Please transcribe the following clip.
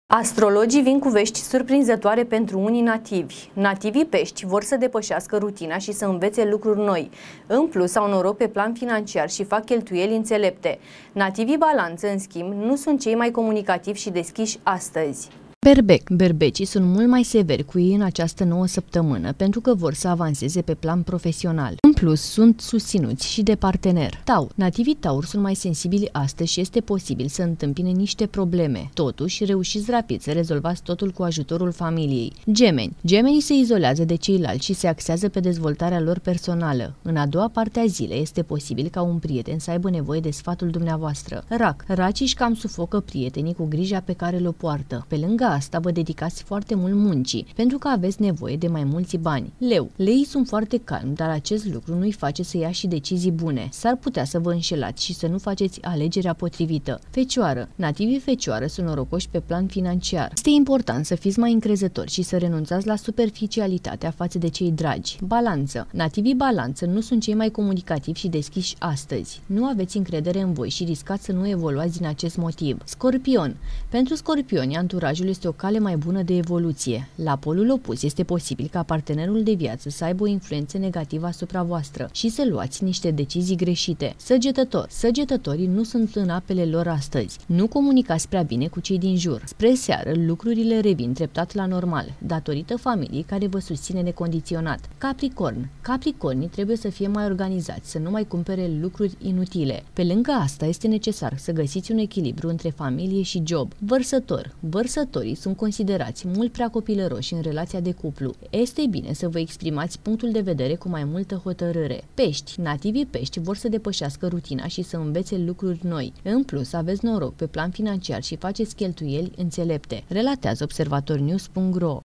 Astrologii vin cu vești surprinzătoare pentru unii nativi. Nativii pești vor să depășească rutina și să învețe lucruri noi. În plus, au noroc pe plan financiar și fac cheltuieli înțelepte. Nativii balanță, în schimb, nu sunt cei mai comunicativi și deschiși astăzi. Berbecii sunt mult mai severi cu ei în această nouă săptămână pentru că vor să avanseze pe plan profesional. În plus, sunt susținuți și de partener. Nativii Taur sunt mai sensibili astăzi și este posibil să întâmpine niște probleme. Totuși, reușiți rapid să rezolvați totul cu ajutorul familiei. Gemenii se izolează de ceilalți și se axează pe dezvoltarea lor personală. În a doua parte a zilei este posibil ca un prieten să aibă nevoie de sfatul dumneavoastră. Racii își cam sufocă prietenii cu grija pe care le poartă. Pe lângă asta vă dedicați foarte mult muncii, pentru că aveți nevoie de mai mulți bani. Leii sunt foarte calmi, dar acest lucru nu-i face să ia și decizii bune. S-ar putea să vă înșelați și să nu faceți alegerea potrivită. Nativii Fecioară sunt norocoși pe plan financiar. Este important să fiți mai încrezători și să renunțați la superficialitatea față de cei dragi. Balanță. Nativii Balanță nu sunt cei mai comunicativi și deschiși astăzi. Nu aveți încredere în voi și riscați să nu evoluați din acest motiv. Scorpion. Pentru scorpioni, anturajul este o cale mai bună de evoluție. La polul opus este posibil ca partenerul de viață să aibă o influență negativă asupra voastră și să luați niște decizii greșite. Săgetătorii nu sunt în apele lor astăzi. Nu comunicați prea bine cu cei din jur. Spre seară, lucrurile revin treptat la normal, datorită familiei care vă susține necondiționat. Capricornii trebuie să fie mai organizați, să nu mai cumpere lucruri inutile. Pe lângă asta, este necesar să găsiți un echilibru între familie și job. Vărsătorii sunt considerați mult prea copilăroși în relația de cuplu. Este bine să vă exprimați punctul de vedere cu mai multă hotărâre. Nativii pești vor să depășească rutina și să învețe lucruri noi. În plus, aveți noroc pe plan financiar și faceți cheltuieli înțelepte. Relatează observatornews.ro.